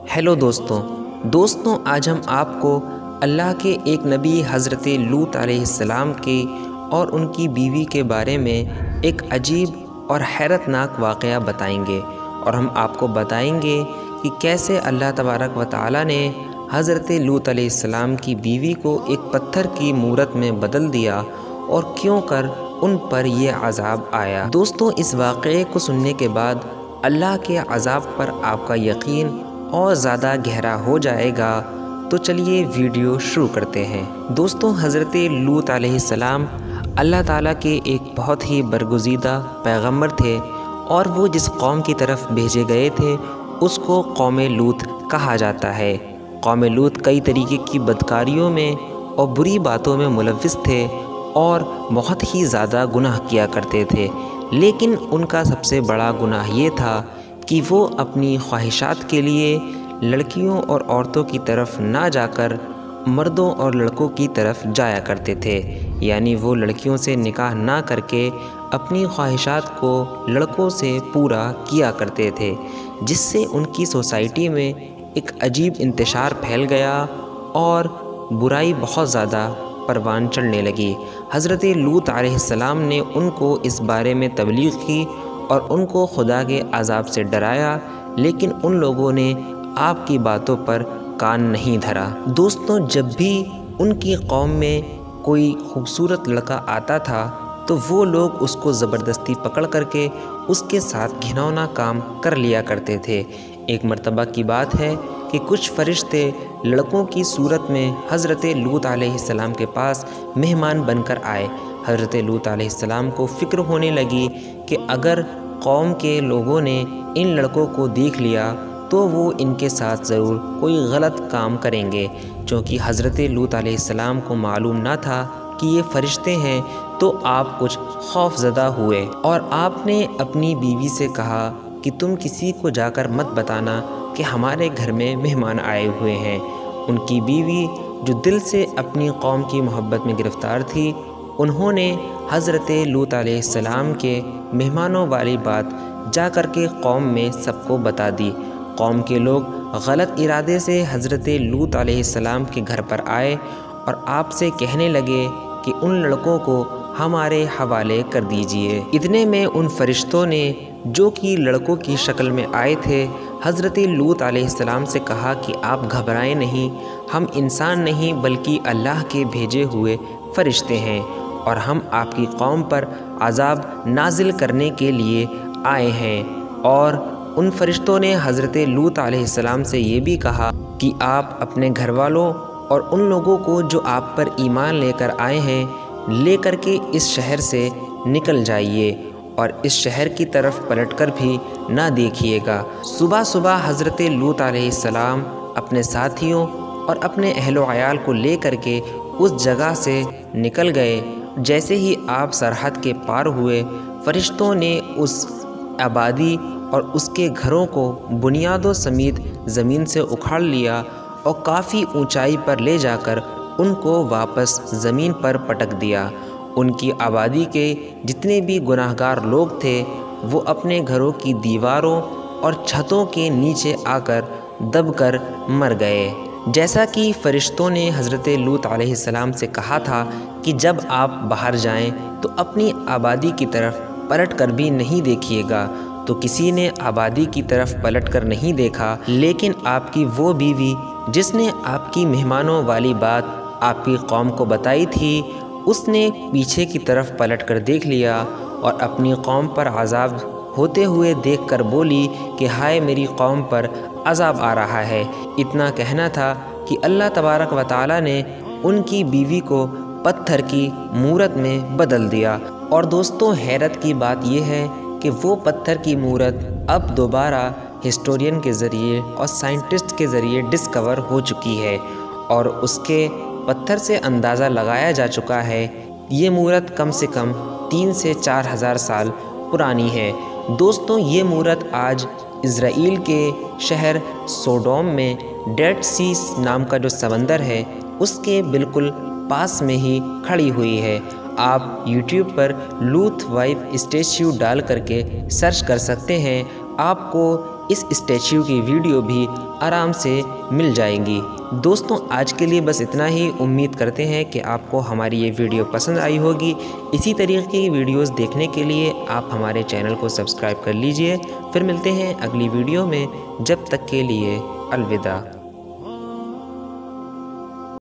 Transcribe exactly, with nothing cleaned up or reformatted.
Hello दोस्तों दोस्तों आज हम आपको अल्लाह के एक नबी हज़रत लूत अलैहिस्सलाम के और उनकी बीवी के बारे में एक अजीब और हैरतनाक वाक़या बताएंगे और हम आपको बताएंगे कि कैसे अल्लाह तबारक व तआला ने हज़रत लूत अलैहिस्सलाम की बीवी को एक पत्थर की मूरत में बदल दिया और क्यों कर उन पर ये अज़ाब आया। दोस्तों इस वाक़े को सुनने के बाद अल्लाह के अज़ाब पर आपका यकीन और ज़्यादा गहरा हो जाएगा। तो चलिए वीडियो शुरू करते हैं। दोस्तों हज़रत लूत अलैहिस्सलाम अल्लाह ताला के एक बहुत ही बरगुज़ीदा पैगंबर थे और वो जिस कौम की तरफ भेजे गए थे उसको कौम लूत कहा जाता है। कौम लूत कई तरीके की बदकारियों में और बुरी बातों में मुलव्विस थे और बहुत ही ज़्यादा गुनाह किया करते थे, लेकिन उनका सबसे बड़ा गुनाह ये था कि वो अपनी ख्वाहिशात के लिए लड़कियों और औरतों की तरफ ना जाकर मर्दों और लड़कों की तरफ जाया करते थे। यानी वो लड़कियों से निकाह ना करके अपनी ख्वाहिशात को लड़कों से पूरा किया करते थे, जिससे उनकी सोसाइटी में एक अजीब इंतशार फैल गया और बुराई बहुत ज़्यादा परवान चढ़ने लगी। हज़रत लूत अलैहिस्सलाम ने उनको इस बारे में तबलीग की और उनको खुदा के अज़ाब से डराया, लेकिन उन लोगों ने आपकी बातों पर कान नहीं धरा। दोस्तों जब भी उनकी कौम में कोई खूबसूरत लड़का आता था तो वो लोग उसको ज़बरदस्ती पकड़ करके उसके साथ घिनौना काम कर लिया करते थे। एक मर्तबा की बात है कि कुछ फरिश्ते लड़कों की सूरत में हज़रत लूत अलैहिस्सलाम के पास मेहमान बनकर आए। हज़रत लूत अलैहिस्सलाम को फ़िक्र होने लगी कि अगर कौम के लोगों ने इन लड़कों को देख लिया तो वो इनके साथ ज़रूर कोई गलत काम करेंगे। क्योंकि हज़रत लूत अलैहिस्सलाम को मालूम ना था कि ये फ़रिश्ते हैं, तो आप कुछ खौफज़दा हुए और आपने अपनी बीवी से कहा कि तुम किसी को जाकर मत बताना कि हमारे घर में मेहमान आए हुए हैं। उनकी बीवी जो दिल से अपनी कौम की मोहब्बत में गिरफ़्तार थी, उन्होंने हज़रत लूत अलैहिस्सलाम के मेहमानों वाली बात जा कर के कौम में सबको बता दी। कौम के लोग गलत इरादे से हज़रत लूत अलैहिस्सलाम के घर पर आए और आपसे कहने लगे कि उन लड़कों को हमारे हवाले कर दीजिए। इतने में उन फरिश्तों ने जो कि लड़कों की शक्ल में आए थे हज़रत लूत अलैहिस्सलाम से कहा कि आप घबराएं नहीं, हम इंसान नहीं बल्कि अल्लाह के भेजे हुए फ़रिश्ते हैं और हम आपकी कौम पर अज़ाब नाजिल करने के लिए आए हैं। और उन फरिश्तों ने हज़रत लूत अलैहिस्सलाम से ये भी कहा कि आप अपने घर वालों और उन लोगों को जो आप पर ईमान लेकर आए हैं लेकर के इस शहर से निकल जाइए और इस शहर की तरफ पलटकर भी ना देखिएगा। सुबह सुबह हज़रत लूत अलैहिस्सलाम अपने साथियों और अपने अहलो अयाल को लेकर के उस जगह से निकल गए। जैसे ही आप सरहद के पार हुए, फरिश्तों ने उस आबादी और उसके घरों को बुनियादों समेत ज़मीन से उखाड़ लिया और काफ़ी ऊंचाई पर ले जाकर उनको वापस ज़मीन पर पटक दिया। उनकी आबादी के जितने भी गुनाहगार लोग थे वो अपने घरों की दीवारों और छतों के नीचे आकर दबकर मर गए। जैसा कि फ़रिश्तों ने हज़रत लूत अलैहिस्सलाम से कहा था कि जब आप बाहर जाएं तो अपनी आबादी की तरफ पलट कर भी नहीं देखिएगा, तो किसी ने आबादी की तरफ पलट कर नहीं देखा, लेकिन आपकी वो बीवी जिसने आपकी मेहमानों वाली बात आपकी कौम को बताई थी, उसने पीछे की तरफ पलट कर देख लिया और अपनी कौम पर अज़ाब होते हुए देखकर बोली कि हाय मेरी कौम पर अज़ाब आ रहा है। इतना कहना था कि अल्लाह तबारक व तआला ने उनकी बीवी को पत्थर की मूरत में बदल दिया। और दोस्तों हैरत की बात यह है कि वो पत्थर की मूरत अब दोबारा हिस्टोरियन के ज़रिए और साइंटिस्ट के ज़रिए डिस्कवर हो चुकी है और उसके पत्थर से अंदाज़ा लगाया जा चुका है ये मूरत कम से कम तीन से चार हज़ार साल पुरानी है। दोस्तों ये मूरत आज इज़राइल के शहर सोडोम में डेड सी नाम का जो समंदर है उसके बिल्कुल पास में ही खड़ी हुई है। आप यूट्यूब पर लूत वाइफ स्टैच्यू डाल करके सर्च कर सकते हैं آپ کو اس اسٹیچو کی ویڈیو بھی آرام سے مل جائیں گی۔ دوستوں آج کے لیے بس اتنا ہی، امید کرتے ہیں کہ آپ کو ہماری یہ ویڈیو پسند آئی ہوگی۔ اسی طریقے کی ویڈیوز دیکھنے کے لیے آپ ہمارے چینل کو سبسکرائب کر لیجئے۔ پھر ملتے ہیں اگلی ویڈیو میں، جب تک کے لیے الوداع۔